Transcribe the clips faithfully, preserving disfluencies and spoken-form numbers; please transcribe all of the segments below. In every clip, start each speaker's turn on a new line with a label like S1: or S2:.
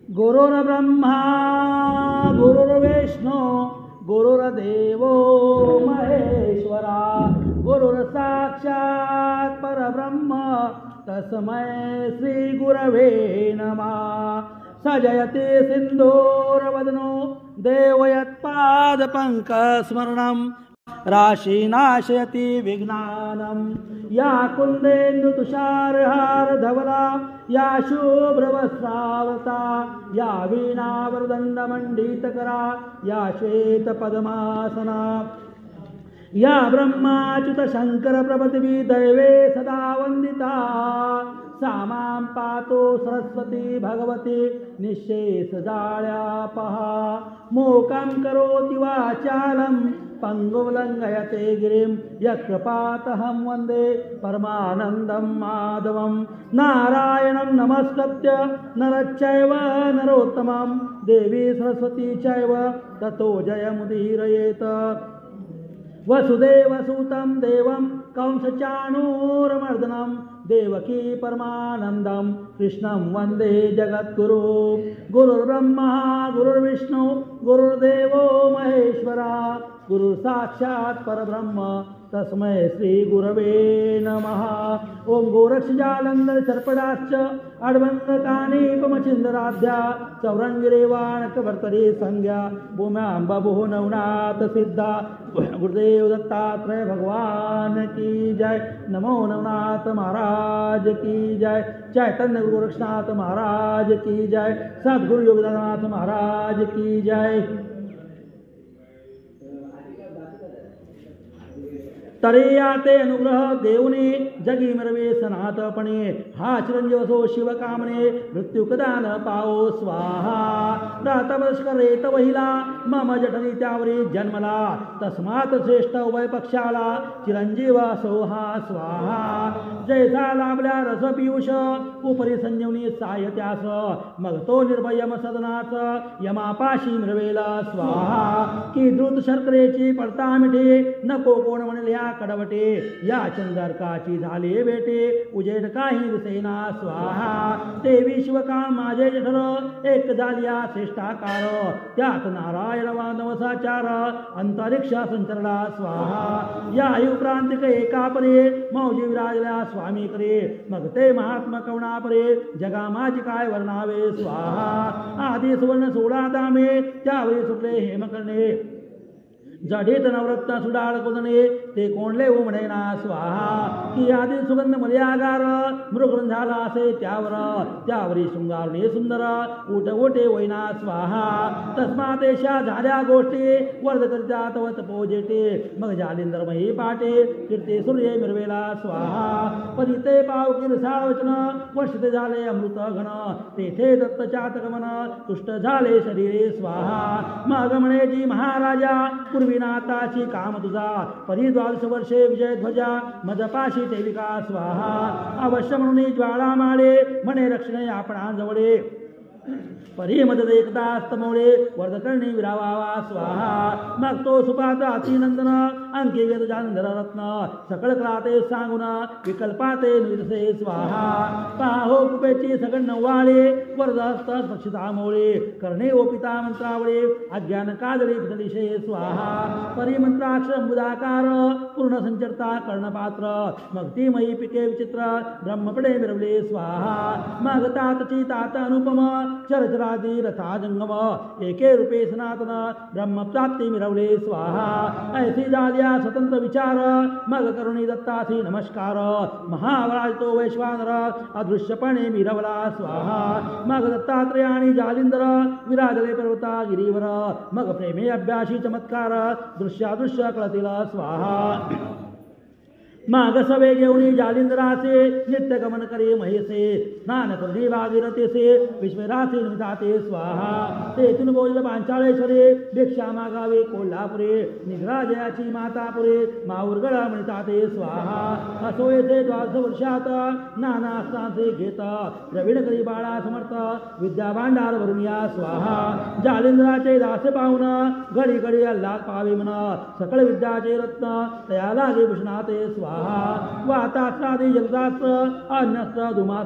S1: गुरुर्ब्रह्मा गुरुर्विष्णू गुरुर्देवो महेश्वरा गुरुर्साक्षात् परब्रह्म तस्मै श्री गुरवे नमः। सजयति सिंधूरवदनो देवयत्पादपङ्कस्मरणं राशिनाशयति विज्ञानं या कुन्देन्दुतुषारहारधवला या शुभ्रवस्त्रावृता या वीणावरदण्डमण्डितकरा या श्वेतपद्मासना या ब्रह्माच्युतशङ्करप्रभृतिभिः दैवे सदा वन्दिता सा मां पातु सरस्वती भगवती निःशेषजाड्यापहा। मूकं करोति वाचालं पङ्गुं लङ्घयते गिरिं यत्कृपातहं वन्दे परमानन्दं माधवं। नारायणं नमस्कृत्य नरश्चैव नरोत्तमं देवी सरस्वती चैव ततो जयमुदीरयेत्। वसुदेवसुतं देवं कंसचाणूरमर्दनं देवकी परमानन्दं कृष्णं वन्दे जगद्गुरु। गुरुर्ब्रह्मा गुरुर्विष्णु गुरुर्देवो महेश्वरा गुरुसाक्षात् परब्रह्म तस्मै श्री गुरवे नमः। ओं गोरक्षजालंधर सर्पडाश्च अड्वङ्गकानीपमचिन्दराध्या चौरङ्गिरेवाणकभर्तरी संज्ञा भूम्यां बभुः नवनाथ सिद्धा। गुरुदेव दत्तात्रेय भगवान की जय। नमो नवनाथ महाराज की जय। चैतन्य गुरु गोरक्षनाथ महाराज की जय। सद्गुरु योगनाथ महाराज की जय। तरेयाते अनुग्रह देवने जगी मरवे सनातपणे हा चिरंजीवसो शिवकामने मृत्युकदा न पाओ स्वाहा। दातवस्करे तवहिला मम जठरी त्यावरी जन्मला तस्मात् श्रेष्ठ उभय पक्षाला चिरंजीव सोहा स्वाहा। जैसा लाभल्या रस पियुष उपरी संजीवनी सायत्यास मग तो निर्भयम सदनाच यमापाशी मिरवेला स्वाहा। की द्रुत शर्करेची पडता मिठे नको कोण म्हणल्या कडवटे या चंदरकाची झाले बेटे उजेड काही दिसेना स्वाहा। ते विश्वकाम माझे जठर एक झालिया श्रेष्ठाकार त्यात नारायण वानवसाचार अंतरिक्ष संचरला स्वाहा। या युक्रांतिक एका परे मौजी विराजल्या स्वामी करे मग ते महात्मा कवणा परे जगा माझी काय वर्णावे स्वाहा। आधी सुवर्ण सोळा दामे त्यावरी सुटले हेम करणे जडीत नवरत्न सुडाळ कुदणे ते कोणले उमडेना स्वाहा। की आधी सुगंध मर्यागार मृगण झाला असे त्यावर त्यावरी शृंगारणे सुंदर उठ उठे वैना स्वाहा। तस्मातेशा झाल्या गोष्टी वर्ध करिता तव तपोजेटे मग जालिंदर मही पाटे कीर्ती सूर्य मिरवेला स्वाहा। पदिते पावकीर सावचन वर्षित झाले अमृत घन तेथे दत्त चातकमन तुष्ट झाले शरीरे स्वाहा। मग म्हणे जी महाराजा पूर्वी नाताची काम तुझा परी द्वादश वर्षे विजय ध्वजा मजपाशी ठेविका स्वाहा। अवश्य म्हणून ज्वाळा माळे म्हणे रक्षणे आपणाजवळे परी मद देखता स्तमोळे वर्धकर्णी विरावावा स्वाहा। मग तो सुपात अतिनंदन अंकी वेद जानंदर रत्न सकळ क्राते सांगून विकल्पाते निर्से स्वाहा। पाहो कुपेची सगळ नव्वाळे वरदहस्त स्पक्षिता मोळे करणे ओपिता मंत्रावळे अज्ञान काजळी पितलिशे स्वाहा। परी मंत्राक्ष अंबुदाकार पूर्ण संचरता कर्णपात्र मग ती मयी पिके विचित्र ब्रह्मपडे मिरवले स्वाहा। मग तातची तात अनुपम चरचरादी रथा जंगम एके रूपे सनातन ब्रह्मप्राप्ती मिरवले स्वाहा। ऐसी झाल्या स्वतंत्र विचार मग करुणी दत्तासी नमस्कार महावराज तो वैश्वानर अदृश्यपणे मिरवला स्वाहा। मग दत्तात्रेयाणी जालिंदर विराजले पर्वता गिरीवर मग प्रेमे अभ्यासी चमत्कार दृश्यादृश्य कळतील स्वाहा। माग सवे घेऊनी जालिंदरासे नित्य गमन करे महेसे स्नान करुणी भागीरथेसे विश्वरासे निमिताते स्वाहा। तेथून बोलले पांचाळेश्वरे भिक्षा मागावे कोल्हापुरे निघराजयाची मातापुरे माऊरगडा म्हणताते स्वाहा। असो येथे द्वादश वर्षात नाना स्थानसे घेत प्रवीण करी बाळा समर्थ विद्या भांडार भरून या स्वाहा। जालिंदराचे दास पाहून घडी घडी अल्लाद पावे म्हणा सकळ विद्याचे रत्न तया लागे भूषणाते स्वाहा। वातास्त्रादी जलदास्त्र अन्यस्त्र धुमास्त्र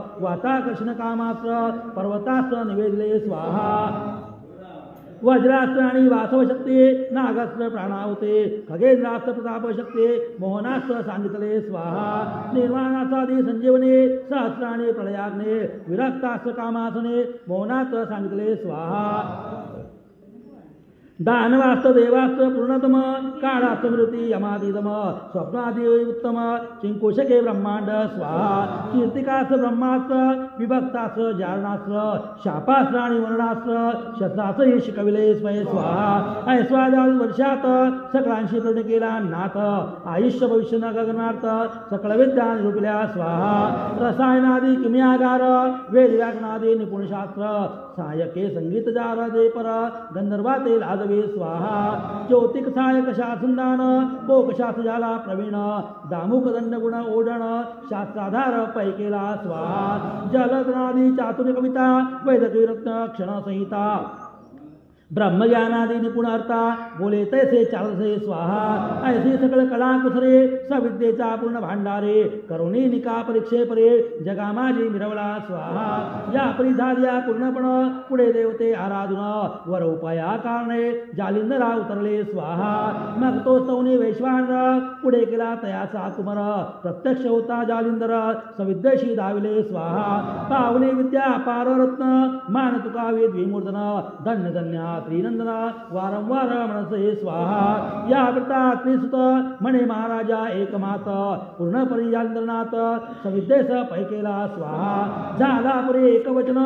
S1: वाताकर्षण कामास्त्र पर्वतास्त्र निवेदले स्वाहा वज्रास्त्र आणि वासव शक्ती नागास्त्र प्राणावते खगेंद्रास्त्र प्रताप शक्ती मोहनास्त्र सांगितले स्वाहा निर्माणासादी संजीवने सहस्राने प्रलयाग्ने विरक्तास्त्र कामासने मोहनास्त्र सांगितले स्वाहा दानवास्त्र देवास्त्र पूर्णतम काळास्त्र मृती यमादितम स्वप्नादि उत्तम चिंकुशके ब्रह्मांड स्वाहा कीर्तिकास्त्र ब्रह्मास्त्र विभक्तास्त्र जारणास्त्र शापास्त्र आणि वर्णास्त्र शस्त्रास्त्र ही शिकविले स्वय स्वाहा ऐश्वर्यादी वर्षात सकळांशी प्रण केला नाथ आयुष्य भविष्य न गगनार्थ सकळ विद्या निरूपल्या स्वाहा रसायनादी किमयागार वेद व्याकरणादी निपुणशास्त्र सहायके संगीत जार दे पर गंधर्वाते लाज स्वाहा ज्योतिक सहायक शासनदान पोक शास्त्र झाला प्रवीण दामुक दंड गुण ओढण शास्त्राधार पैकेला स्वाहा जलधनादी चातुर्य कविता वैदकी रत्न क्षण संहिता ब्रह्मज्ञानादि निपुण अर्था बोले तैसे चालसे स्वाहा ऐसे सकल कला कुसरे सविद्येचा पूर्ण भांडारे करुणी निका परीक्षे परे जगा माझी मिरवला स्वाहा या परिधार्या पूर्णपण पुढे देवते आराधुन वर उपाया कारणे जालिंदरा उतरले स्वाहा मग तो सौनी वैश्वानर पुढे केला तयाचा कुमार प्रत्यक्ष होता जालिंदर सविद्येशी दाविले स्वाहा पावनी विद्या पार रत्न मान तुकावे द्विमूर्धन धन्य धन्य त्रिनंदना वारंवार मनसे स्वाहा या व्रता त्रिसुत म्हणे महाराजा एकमात पूर्ण परिजालनाथ सविद्येस पैकेला स्वाहा झाला पुरे एकवचन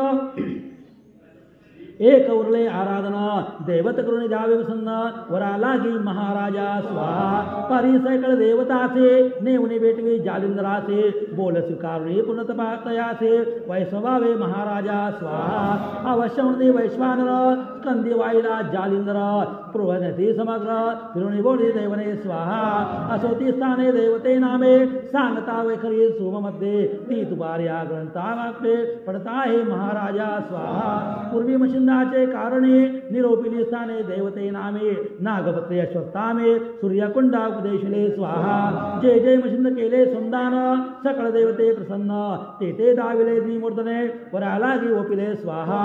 S1: एक उरले आराधना देवत करुणी द्यावे प्रसन्न वरा लागी महाराजा स्वाहा परिसैकळ देवतासे नेवणे भेटवी जालिंदरासे बोल स्वीकारुणी पुनतपातयासे वैष्णवावे महाराजा स्वाहा अवश्य म्हणते वैश्वानर स्कंदी वाईला जालिंदर पूर्वनती समग्र फिरुणी बोली देवने स्वाहा असोती स्थाने देवते नामे सांगता वैखरी सोममध्ये ती तुपार्या ग्रंथा वाकले पडता हे महाराजा स्वाहा पूर्वी मशिंदाचे कारणे निरोपिली स्थाने देवते नामे नागपत्रे अश्वत्थामे सूर्यकुंडा उपदेशले स्वाहा जे जय मशिंद केले संदान सकळ देवते प्रसन्न ते ते दाविले द्विमूर्धने वरालागी ओपिले स्वाहा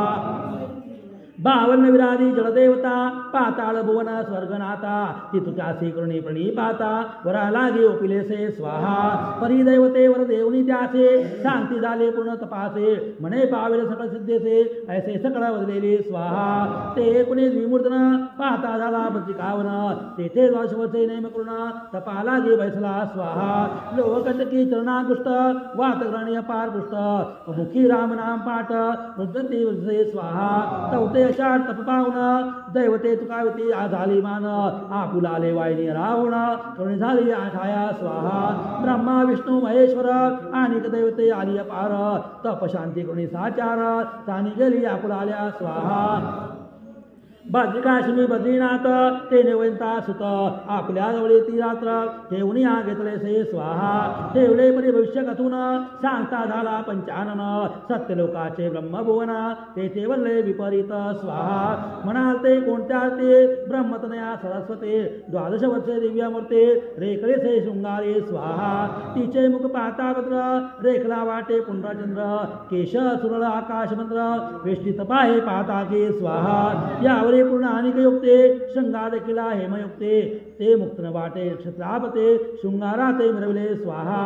S1: बावन्न विराधी जलदेवता पाताळ भुवन स्वर्गनाथा तितुचासी करुणी प्रणिपाता वरालागी ओपिलेसे स्वाहा परिदैवते वर देवनी त्यासे शांती झाले पूर्ण तपासे म्हणे पावेल सकळ सिद्धेसे ऐसे सकळ वदलेले स्वाहा ते कुणी द्विमूर्धन पाता झाला प्रतिकावन तेथे द्वाशवसे नेम करुण तपालागी बैसला स्वाहा लोकटकी चरणाकुष्ट वातग्रहणी अपार पुष्ट मुखी राम नाम पाठ रुद्रती वसे स्वाहा तवते अशात तप पाहुन दैवते तुकावती झाली मान आपुलाले वाहिनी रावण करुणी झाली आठाया स्वाहा ब्रह्मा विष्णू महेश्वर आणि दैवते आली अपार तप शांती करुणी साचार तानी गेली आपुलाल्या स्वाहा बद्रिकाश्मी बद्रीनाथ ते निवंता सुत आपल्या जवळ ती रात्र ठेवणी हा घेतले से स्वाहा ठेवले परी भविष्य कथून सांगता झाला पंचानन सत्यलोकाचे ब्रह्मभुवन तेथे वल्ले विपरीत स्वाहा म्हणाल ते कोणत्या ते ब्रह्मतनया सरस्वते द्वादश वर्षे दिव्यामूर्ते रेखले से शृंगारे स्वाहा तिचे मुख पाहता पत्र रेखला वाटे पुंड्रचंद्र केश सुरळ आकाशमंद्र वेष्टित पाहे पाहता के स्वाहा यावर पूर्ण अनिकयुक्ते शृंगार किला हेमयुक्ते ते मुक्तन वाटे नक्षत्रापते शृंगाराते मिरविले स्वाहा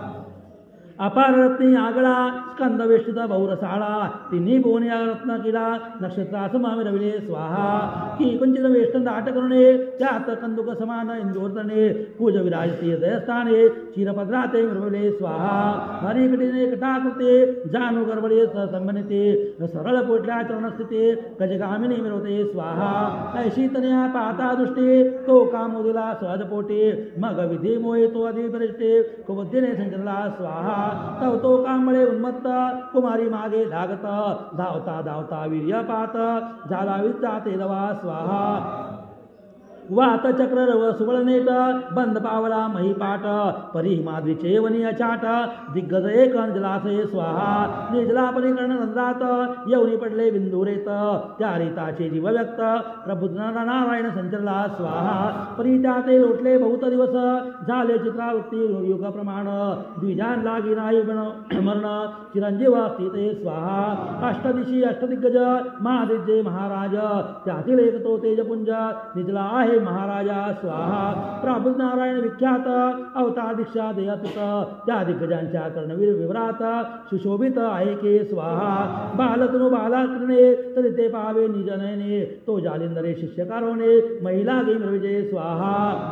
S1: अपार रत्नी आगळा स्कंद वेष्टित बहुरसाळा तिन्ही बोने रत्न किला नक्षत्रासमा मिरविले स्वाहा की कुंचित वेष्टन दाट करुणे त्यात कंदुक समान इंदोर्दने कुज विराजते दयस्थाने क्षीरपद्राते मिरविले स्वाहा हरिकटीने कटाकृते जानु गर्भडे संबनिते सरळ पोटल्या चरणस्थिते गजगामिनी मिरवते स्वाहा ऐशी तनया पाहता दृष्टी तो कामोदिला सहज पोटे मग विधी मोहे तो अधिपरिष्टे कुबुद्धीने संचरला स्वाहा तव तो कांबळे उन्मत्त कुमारी मागे लागत धावता धावता वीर्य पात झाला विद्या ते दवा स्वाहा वात चक्र रव सुवळनेट बंद पावला महिपाट परी माद्रीचे वनी अचाट दिग्गज एक जलाशय स्वाहा निर्जलापरी कर्ण नंद्रात यवनी पडले बिंदुरेत त्या रीताचे जीव व्यक्त प्रबुद्धनारा नारायण संचरला स्वाहा परी त्या ते लोटले बहुत दिवस झाले चित्रावृत्ती युग प्रमाण द्विजान लागी नाही मरण चिरंजीव स्थिते स्वाहा अष्टदिशी अष्टदिग्गज महादिग्गज महाराज त्यातील एक तो तेजपुंज निजला आहे महाराजा स्वाहा प्रबुद्ध नारायण विख्यात अवतार दीक्षा देयतुत त्या दिग्गजांच्या कर्णवीर विवरात सुशोभित आहे के स्वाहा बालतनु बालाकृणे तरी ते पावे निजनयने तो जालिंदरे शिष्यकारोने महिला गे विजय स्वाहा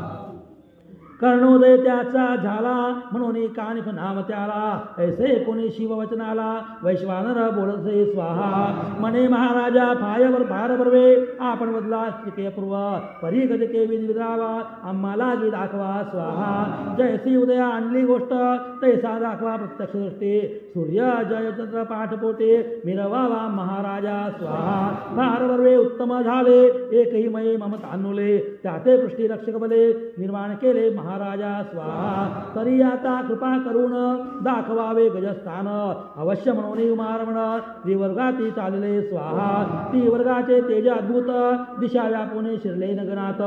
S1: कर्णोदय त्याचा झाला म्हणून कानिफ नाम त्याला ऐसे कोणी शिववचनाला वैश्वानर बोलसे स्वाहा म्हणे महाराजा फायवर फार बर्वे आपण बदला के पूर्व परी गजके विधरावा आम्हाला गी दाखवा स्वाहा जयसी उदया आणली गोष्ट तैसा दाखवा प्रत्यक्ष दृष्टी सूर्य जयचंद्र पाठपोटे मिरवावा महाराजा स्वाहा फार बर्वे उत्तम झाले एकही मये मम तानुले त्याते पृष्टी रक्षक बले निर्माण केले महाराजा स्वाहा तरी आता कृपा करून दाखवावे गजस्थान अवश्य म्हणून उमारमण त्रिवर्गाती चालले स्वाहा त्रिवर्गाचे तेज अद्भुत दिशा व्यापून शिरले नगनात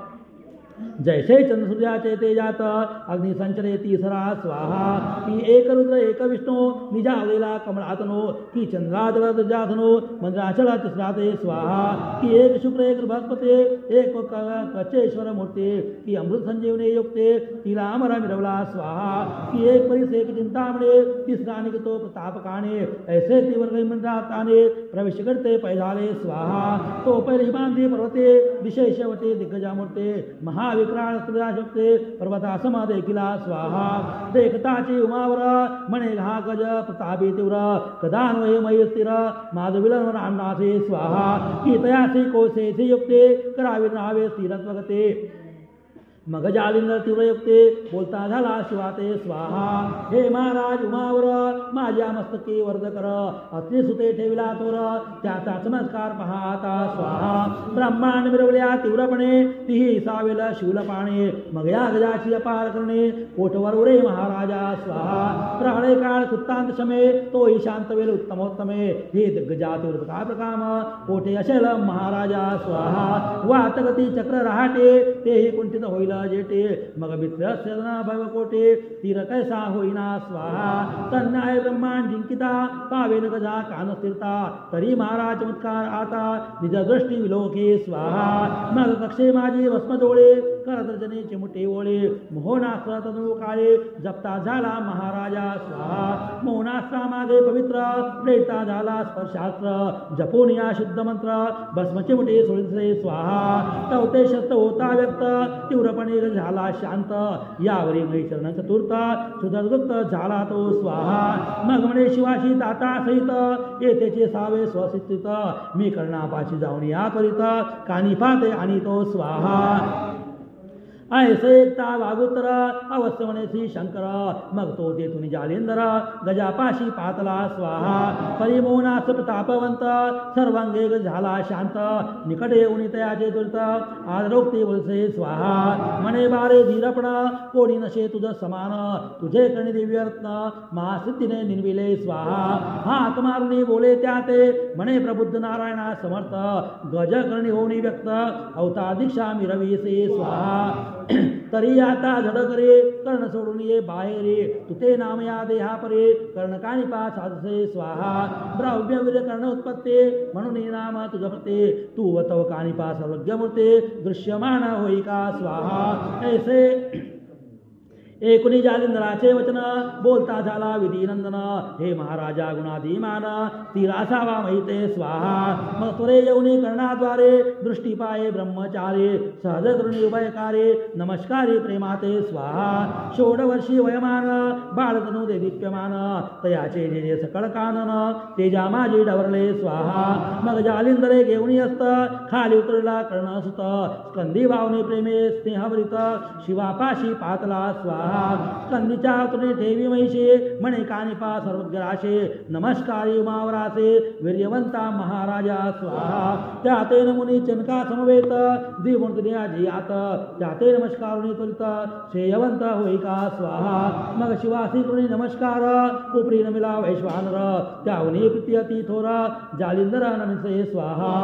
S1: जैसे चंद्रसूर्याचे तेजात अग्नि संचरे तिसरा स्वाहा की एक रुद्र एक विष्णू निजावलेला कमळातनो की चंद्राचल जातनो मंद्राचल तिसरा ते स्वाहा की एक शुक्र एक बृहस्पती एक कचेश्वर मूर्ती की अमृत संजीवने युक्ते तिला अमर मिरवला स्वाहा की एक परिस एक चिंतामणे तिसरा निघतो प्रतापकाने ऐसे तीव्र मंत्राताने प्रवेश करते पैजाले स्वाहा तो पहिले हिमांती पर्वते विशेषवते दिग्गजामूर्ते महा विक्राळ सूर्याशक्ते पर्वतासम देखिला स्वाहा देखताची उमावर म्हणे घा गज प्रतापी तीव्र कदा नो मयी स्थिर माझ विलनवर अन्नासे स्वाहा की तयासी कोसेसी युक्ते करावी नावे स्थिरत्वगते मग जालिंदर तीव्रयुक्ते बोलता झाला शिवाते स्वाहा हे महाराज उमावर माझ्या मस्तकी वर्ध कर अति सुते ठेविला तोर त्याचा चमत्कार पहा आता स्वाहा ब्रह्मांड मिरवल्या तीव्रपणे तीही सावेल शिवल पाणे मग या गजाची अपार करणे पोटवर उरे महाराजा स्वाहा प्रहळे काळ कृत्तांत शमे तोही शांतवेल उत्तमोत्तमे हे दिग्गजा तीव्र काय प्रकाम पोटे असेल महाराजा स्वाहा वातगती चक्र रहाटे तेही कुंठित होईल जेटे मग मित्र भवकोटे तीर कैसा होईना स्वाहा तन्नाय ब्रह्मांड जिंकिता पावेन गजा कान स्थिरता तरी महाराज चमत्कार आता निज दृष्टी विलोके स्वाहा मग कक्षे माझी भस्म डोळे करदर्जने चिमुटे ओळे मोहनास्त्र तनु काळे जपता झाला महाराजा स्वाहा मोहनास्त्रा मागे पवित्र प्रेता झाला स्पर्शास्त्र जपून या शुद्ध मंत्र भस्म चिमुटे सोडिसे स्वाहा तवते शस्त्र होता व्यक्त तीव्रपणे झाला शांत यावरी मही चरण चतुर्थ सुदर्गुप्त झाला तो स्वाहा मग म्हणे शिवाशी दाता सहित येथेचे सावे स्वस्थित मी कर्णापाशी जाऊन या त्वरित कानी पाते आणि तो स्वाहा ऐसे एकता वागुत्तर अवश्य म्हणे शंकर मग तो तेथून जालिंदर गजापाशी पातला स्वाहा परिमोनास प्रतापवंत सर्वांगे झाला शांत निकटे येऊन तयाचे दुर्त आदरोक्ती बोलसे स्वाहा म्हणे बारे धीरपण कोणी नशे तुझ समान तुझे करणे दिव्यरत्न महासिद्धीने निर्विले स्वाहा हात मारुनी बोले त्या ते म्हणे प्रबुद्ध नारायणा समर्थ गज करणी होऊन व्यक्त अवतार दीक्षा मिरवीसे स्वाहा तरी आता झड करे कर्ण सोडून ये बाहेरे तुते नाम या देहा परे कर्ण कानी पा साधसे स्वाहा ब्राह्म्य वीर कर्ण उत्पत्ते म्हणून नाम तुझ प्रते तू व तव कानी पा सर्वज्ञ मूर्ते दृश्यमान होई का स्वाहा ऐसे एकुणी जालिंदराचे वचन बोलता झाला विधिनंदन हे महाराजा गुणाधीमान तीरासावा महिते स्वाहा मग तुरे येऊनी कर्णाद्वारे दृष्टी पाये ब्रह्मचारे सहज करुणी उभयकारे नमस्कारे प्रेमाते स्वाहा षोडवर्षी वयमान बाळतनु दे दीप्यमान तयाचे जे जे सकळ कानन तेजा माझी डवरले स्वाहा मग जालिंदरे घेऊनी असत खाली उतरला कर्णसुत स्कंदी भावने प्रेमे स्नेहवरित शिवापाशी पातला स्वाहा स्वाहा कंदीच्या तुने ठेवी महिषे म्हणे कानिपा सर्वग्राशे नमस्कारी उमावरासे वीर्यवंता महाराजा स्वाहा त्या तेन मुनी चनका समवेत द्विमूर्ती आत त्या ते नमस्कारुणी त्वरित श्रेयवंत होईका स्वाहा मग शिवासी तुणी नमस्कार उपरी नमिला वैश्वानर त्यावनी प्रियती थोर जालिंदर नमिसे स्वाहा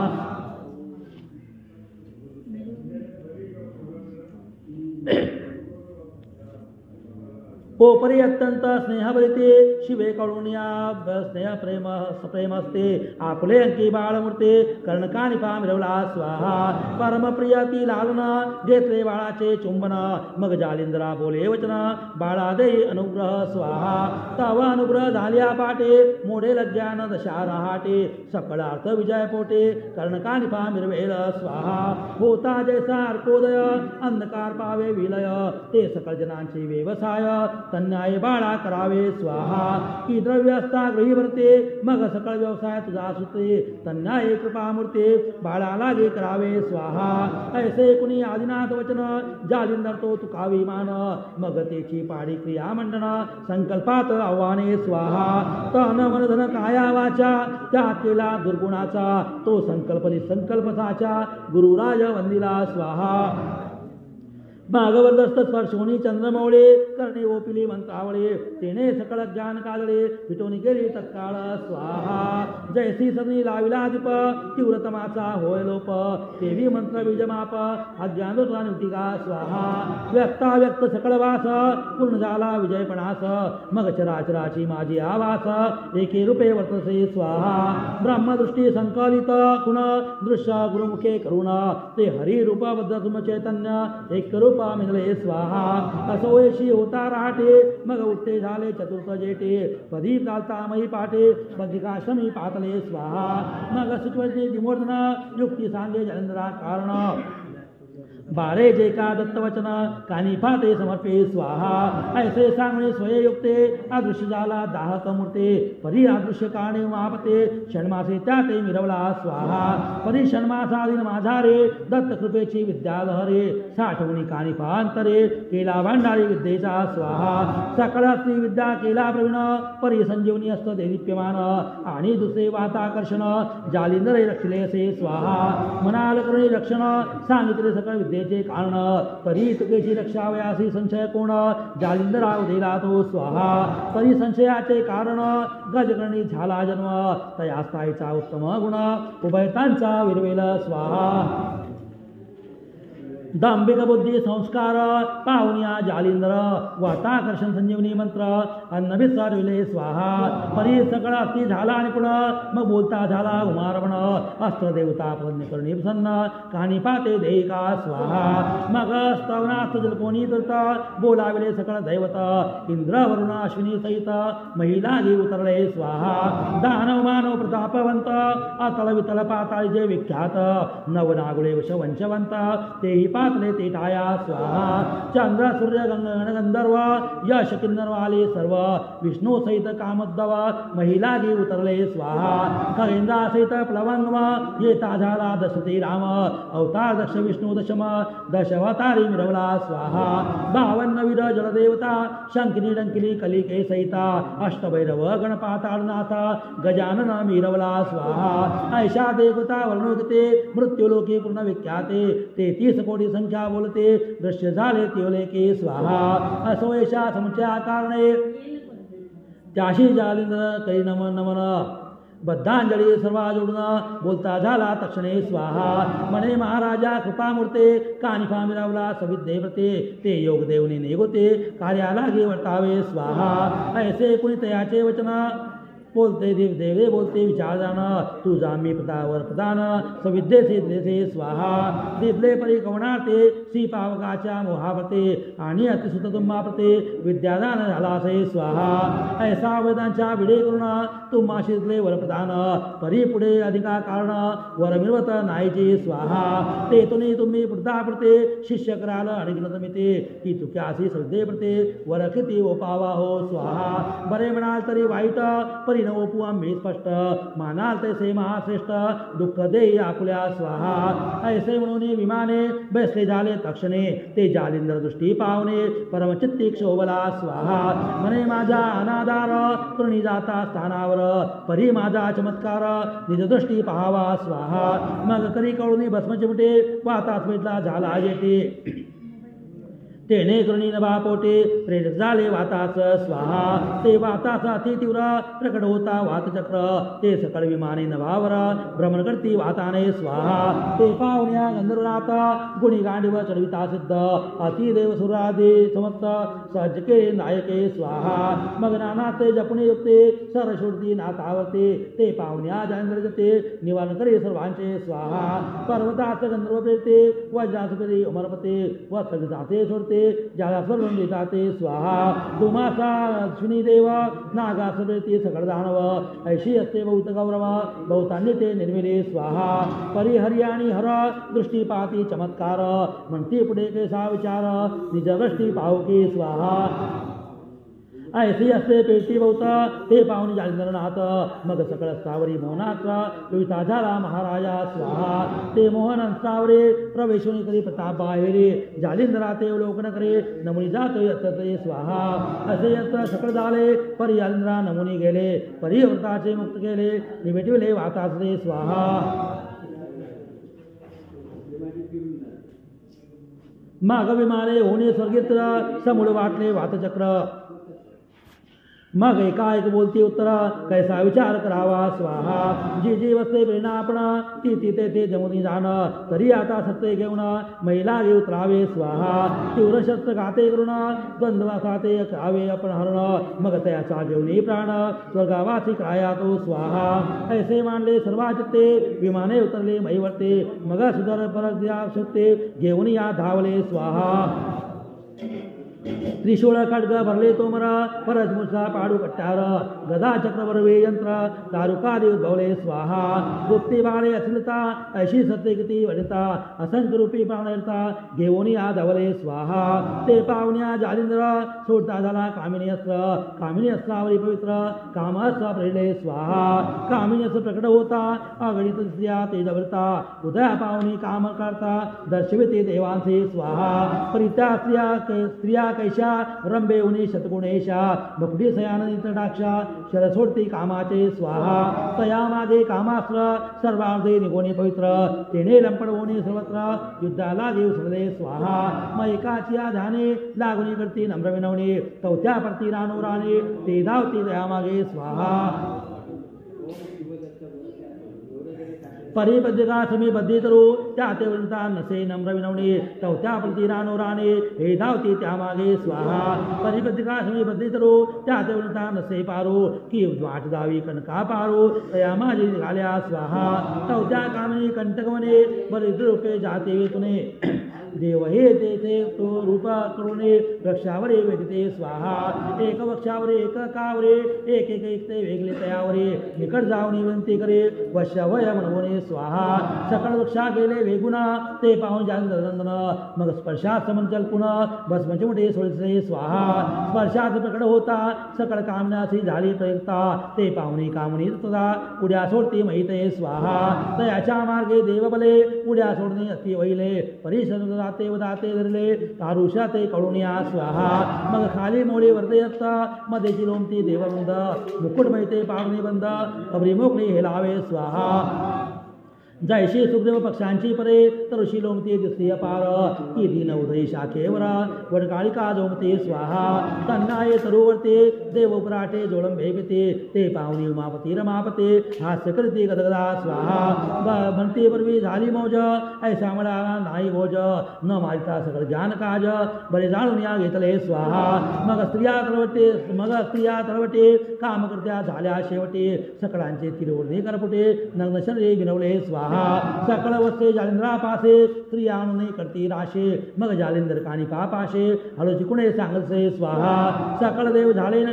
S1: पोपरी अत्यंत स्नेहभरिते शिवे करुण्या स्नेह प्रेम प्रेम असते आकुले अंकी बाळमूर्ते कर्णकानिपा मिरवला स्वाहा परमप्रिय ती लालन घेतले बाळाचे चुंबन मग जालिंद्रा बोले वचन बाळा दे अनुग्रह स्वाहा तव अनुग्रह झाल्या पाटे मोडे लज्ञान दशा रहाटे सकळ अर्थ विजय पोटे कर्णकानिपा मिरवेल स्वाहा होता जैसा अर्कोदय अंधकार पावे विलय ते सकळ जनांचे व्यवसाय तन्याय बाळा करावे स्वाहा की द्रव्यस्था गृही भरते मग सकळ व्यवसाय तुझा सुते तन्याय कृपामूर्ते बाळा लागे करावे स्वाहा ऐसे कुणी आदिनाथ वचन जालिंदर तो तुकावी मान मग तेची पाडी क्रिया मंडन संकल्पात आव्हाने स्वाहा तन मन धन काया वाचा त्या केला दुर्गुणाचा तो संकल्प निसंकल्प साचा गुरुराज वंदिला स्वाहा भागवतस्थ स्पर्शोनी चंद्रमौळे करणे ओपिली मंत्रावळे तेने सकळ ज्ञान कालळे पिटोनी गेली तत्काळ स्वाहा जयसी सनी लाविला दीप तीव्रतमाचा होय लोप देवी मंत्र बीजमाप अज्ञानोत्रा निवटिका स्वाहा व्यक्ता व्यक्त सकळ वास पूर्ण झाला विजयपणास मग चराचराची माझी आवास एके रूपे वर्तसे स्वाहा ब्रह्मदृष्टी संकलित गुण दृश्य गुरुमुखे करुण ते हरी रूप बद्ध चैतन्य एक रूप मिळले स्वाहा असोयशी होता राहते मग उठते झाले चतुर्थ जेटे पदी चालता मही पाटे बद्रिकाश्रमी पातले स्वाहा मग सुचवते दिमोर्दन युक्ती सांगे जलेंद्रा कारण बाळे जे का दत्तवचन कानिफा ते समर्पे स्वाहा ऐसे सांगणे स्वययुक्ते अदृश्य झाला दाहक मूर्ते परी अदृश्य कारणे मापते षण्मासे त्या ते मिरवला स्वाहा परी षण्मासाधीन माझा रे दत्त कृपेची विद्या लहरे साठवणी कानिफा अंतरे केला भांडारी विद्येचा स्वाहा सकळ स्त्री विद्या केला प्रवीण परी संजीवनी असत देदीप्यमान आणि दुसरे वाताकर्षण जालिंदरे रक्षले असे स्वाहा मनाल करणे रक्षण सांगितले सकळ विद्ये कारण तरी तुकेची रक्षा वयासी संशय कोण जालिंदराव दिला तो स्वाहा तरी संशयाचे कारण गजगणी झाला जन्म तयास्थायीचा उत्तम गुण उभयतांचा विरवेल स्वाहा दांभिक बुद्धी संस्कार पाहुनिया जालिंद्र वाताकर्षण संजीवनी मंत्र अन्नभिसार विले स्वाहा परी सकळ अस्थि झाला निपुण मग बोलता झाला उमारवण अस्त्र देवता प्रज्ञकरणी प्रसन्न कानी पाते देहिका स्वाहा मग स्तवनास्थ जलकोणी दत्त बोलाविले सकळ दैवत इंद्र वरुण अश्विनी सहित महिला गी उतरले स्वाहा दानव मानव प्रतापवंत अतल वितल पाताळी जे विख्यात नवनागुळे वंशवंत तेही पातले ते टाया स्वाहा चंद्र सूर्य गंगण गंधर्व यश किन्नर वाले सर्व विष्णू सहित कामोद्भव महिला गी उतरले स्वाहा खगेंद्रा सहित प्लवंगम येता झाला दशरथी राम अवतार दक्ष विष्णू दशम दशवतारी मिरवला स्वाहा बावन्न विध जलदेवता शंकिनी डंकिनी कलिके सहिता अष्टभैरव गणपाताळनाथ गजानन मिरवला स्वाहा ऐशा देवता वर्णोदते मृत्युलोके पूर्ण विख्याते तेतीस कोटी संख्या बोलते दृश्य झाले तिवले के स्वाहा असोयशा समुच्या कारणे त्याशी जालिंद्र करी नमन नमन बद्धांजली सर्वा जोडून बोलता झाला तक्षणे स्वाहा म्हणे महाराजा कृपामूर्ते कानिफा मिरावला सविद्ये व्रते ते योग देवने नेगोते कार्याला गे वर्तावे स्वाहा ऐसे कुणी तयाचे वचन बोलते देव देवे बोलते विचार जाण तुझा मी पदावर प्रदान सविद्ये से स्वाहा दिपले परी कवणार्थे श्री पावकाच्या मोहावते आणि अतिसुत तुम्हा प्रते विद्यादान झाला से स्वाहा ऐसा वेदांच्या विडे करून तुम्हा शिजले वर प्रदान परी पुढे अधिका कारण वर मिळवत नाहीचे स्वाहा ते तुनी तुम्ही पुढता प्रते शिष्य कराल अडिगणत मिते की तुक्यासी श्रद्धे प्रते वर किती ओपावा हो स्वाहा बरे म्हणाल तरी वाईट परी परी न ओपू आम्ही स्पष्ट मानाल तैसे महाश्रेष्ठ दुःख देई आकुल्या स्वाहा ऐसे म्हणून विमाने बैसले झाले तक्षणे ते जालिंद्र दृष्टी पावणे परमचित्ती क्षोभला स्वाहा म्हणे माझा अनादार कृणी जाता स्थानावर परी माझा चमत्कार निज दृष्टी पाहावा स्वाहा मग करी कळून भस्म चिमटे वातास भेटला झाला येते तेने कृणी नभा पोटे प्रेरक झाले वातास स्वाहा ते वातास अति तीव्र प्रकट होता वातचक्र ते सकळ विमाने नभावर भ्रमण करती वाताने स्वाहा ते पाहुण्या गंधर्वनाथ गुणी गांडीव चढविता सिद्ध अति देव सुरादे समस्त सहज केले नायके स्वाहा मग नानाते जपणे युक्ते सरशोडती नाथावते ते पाहुण्या जांद्र जते निवारण करे सर्वांचे स्वाहा पर्वताच गंधर्व प्रेरते वज्रास प्रेरी अमरपते व जाते सोडते ज्याला स्वर्ग देताते स्वाहा दुमासा अश्विनी देव नागा सर्वेती सकळ दानव ऐशी असते बहुत गौरव बहुतांनी ते निर्मिले स्वाहा परिहरी आणि हर दृष्टी पाहती चमत्कार म्हणती पुढे कैसा विचार निज दृष्टी पाहुकी स्वाहा ऐसी असते पेटी बहुता ते पाहुणे जालिंद्रनाथ मग सकळ स्थावरी मोहनाचा कविता झाला महाराजा स्वाहा ते मोहन स्थावरे प्रवेशुनी करी प्रताप बाहेरे जालिंद्रा ते अवलोकन करे नमुनी जातो असते स्वाहा असे यत सकळ झाले परी जालिंद्रा नमुनी गेले परी व्रताचे मुक्त केले निमिटविले वातासले स्वाहा माग विमाने होणे स्वर्गित्र समूळ वाटले वातचक्र मग एकाएक बोलती उत्तरा कैसा विचार करावा स्वाहा जी जी वस्ते प्रेरणा आपणा ती ती ते ते जमुनी जाण तरी आता सत्य घेऊन महिला घे उतरावे स्वाहा तीव्र शस्त्र गाते करुण द्वंद्वा खाते खावे आपण हरण मग त्याचा घेऊन प्राण स्वर्गावासी क्राया तो स्वाहा ऐसे मानले सर्वाचित्ते विमाने उतरले मैवरते मग सुधर परत द्या शकते घेऊन या धावले स्वाहा त्रिशूळ खड्ग भरले तोमरा परस मुसा पाडू कट्टार गदा चक्रवर्वे यंत्र दारुकादी उद्भवले स्वाहा गुप्ती बाळे अश्लीलता ऐशी सत्यगती वनिता असंख्य रूपी प्राणयता घेऊन या धवले स्वाहा ते पाहुण्या जालिंद्र सोडता झाला कामिनी अस्त्र कामिनी अस्त्रावरी पवित्र कामास्त्र प्रेरले स्वाहा कामिनी अस्त्र प्रकट होता अगणित स्त्रिया तेजवृता उदया पाहुणी काम करता दर्शविते देवांचे स्वाहा परित्या स्त्रिया स्त्रिया कैशा रंबे उनी शतगुणेशा भक्ती सयाननी तटाक्षा शर सोडती कामाचे स्वाहा तया मागे कामास्त्र सर्वार्धे निगोनी पवित्र तेने लंपड होणे सर्वत्र युद्धाला देव सगळे स्वाहा मग एकाची ध्याने लागुनी करती नम्र विनवणे चौथ्या प्रती रानोराने ते धावती तया मागे स्वाहा परिपद्यका समी बद्धीतरू त्या ते वृंता नसे नम्र विनवणे चौथ्या प्रती रानोराने हे धावती त्या मागे स्वाहा परिपद्यका समी बद्धीतरू त्या ते वृंता नसे पारो की वाट दावी कणका पारो तया माझी निघाल्या स्वाहा चौथ्या कामिनी कंटकवने बरेच रूपे जाते तुने देव हे तेथे तो रूप करुणे वृक्षावरे वेदिते स्वाहा एक वृक्षावरे एक कावरे एक एक एक ते वेगळे तयावरे निकट जावणी विनंती करे वश्यवय म्हणवणे स्वाहा सकळ वृक्षा गेले वेगुना ते पाहून जालिंद्रनंदन मग स्पर्शात समंचल पुन्हा भस्मचे मोठे सोडसे स्वाहा स्पर्शात प्रकट होता सकळ कामनासी झाली प्रयुक्ता ते पाहुणी कामणी तदा उड्या सोडती महिते स्वाहा तयाच्या मार्गे देवबले उड्या सोडणे अति वैले परिसर दाते वदाते धरले तारुषा ते कळुनिया स्वाहा मग खाली मोळी वरदे असता मध्येची लोमती देववृंद मुकुट मैते पावणी बंद अबरी मोकळी हेलावे स्वाहा जैशी सुग्रीव पक्षांची परे तरुशी लोमती दिसती अपार की दिन उदयी शाखेवर वडकाळिका जोमते स्वाहा तन्नाये तरुवर्ते देव पराठे जोळंबे पिते ते पाहुणी उमापती रमापते हास्य करते गदगदा स्वाहा म्हणते परवी झाली मौज ऐसा मिळाला नाही भोज न मारिता सकळ ज्ञान काज बरे जाणून या घेतले स्वाहा मग स्त्रिया तळवटे मग स्त्रिया तळवटे काम करत्या झाल्या शेवटे सकळांचे तिरवडणे करपुटे नग्न शरीरे विनवले स्वाहा सकळ वस्ते जालिंद्रा पासे स्त्रिया आणून करती राशे मग जालिंदर काणी पापाशे हळूची कुणे सांगसे स्वाहा सकळ देव झाले नग्न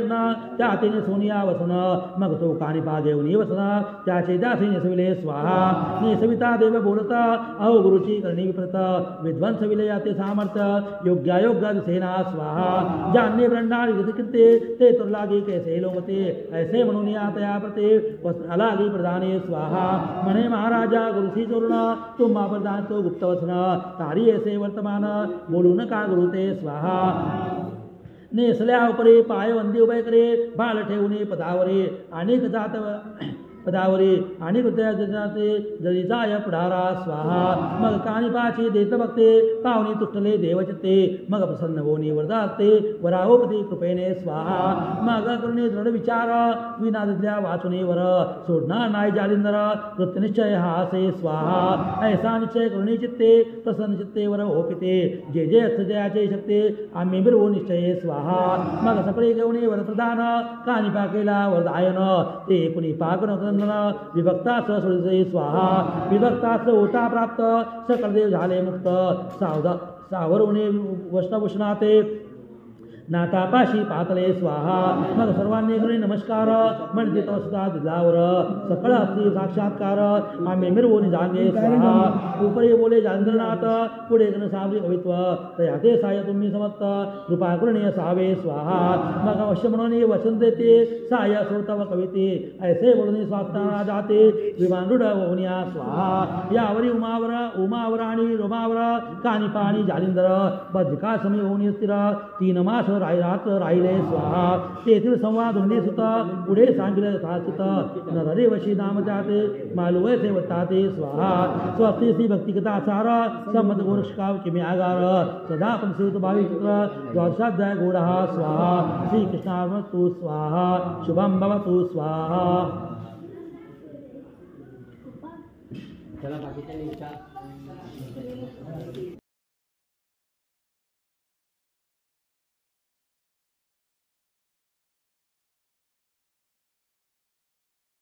S1: यज्ञ त्या तिने सोनिया वसन मग तो कानिपा देवनी वसन त्याचे दासी नेसविले स्वाहा नेसविता देव बोलत अहो गुरुची करणी विप्रत विध्वंस विलयाते सामर्थ्य योग्यायोग्य सेना स्वाहा ज्यांनी ब्रह्मांड कीर्ते ते तुर लागे कैसे लोमते ऐसे म्हणून या तया प्रते वसन लागे प्रदाने स्वाहा म्हणे महाराजा गुरुसी चोरण तुम्हा प्रदान तो गुप्त वसन तारी ऐसे वर्तमान बोलू नका गुरु ते स्वाहा नेसल्या उपरे पाय वंदी उभे करे बाल ठेवणे पदावरे अनेक जात पदावरे आणि हृदयाचे जरीजाय पुढारा स्वाहा मग कानिपाची देत बघते पावनी तुटले देवचित्ते मग प्रसन्न होनी वरदाते वरावपती कृपेने स्वाहा मग करुणे दृढ विचार विनादिल्या वाचुने वर सोडणार नाही जालिंदर कृत्यनिश्चय हासे स्वाहा ऐसा निश्चय करुणे चित्ते प्रसन्न चित्ते वर ओपिते जे जे अर्थ जयाचे शक्ते आम्ही बिरवू निश्चय स्वाहा मग सगळे घेऊन वरप्रधान कानिपा केला वरदायन ते कुणी पाकन विभक्तास सोडीचे स्वाहा विभक्तास होता प्राप्त सकळदेव झाले मुक्त सावधा सावरवणे वैष्णवभूषणाते नातापाशी पातले स्वाहा मग सर्वांनी करी नमस्कार म्हणजे तो सुद्धा दिलावर सकळ असती साक्षात्कार आम्ही मिरवून जागे स्वाहा उपरी बोले जांद्रनाथ पुढे गण सावरी कवित्व तयाते साय तुम्ही समस्त कृपा करुणी असावे स्वाहा मग अवश्य म्हणून वचन देते साय श्रोतव कविते ऐसे बोलून स्वास्थाना जाते विमान रूढ होऊनिया स्वाहा यावरी उमावर उमावर आणि रोमावर कानिपाणी जालिंदर बधिका समी होऊन स्थिर तीन मास रात राहिले स्वाहा तेथील संवाद होणे सुता पुढे सांगितले सुत नररे वशी नाम जाते मालुवे से वताते स्वाहा स्वस्ती श्री भक्तिकथा सार संमत गोरक्षकाव किमी आगार सदा पण श्रीत भाविक द्वादशाध्याय गोडः स्वाहा श्री कृष्णार्पणमस्तु स्वाहा शुभम भवतु स्वाहा चला बाकीच्या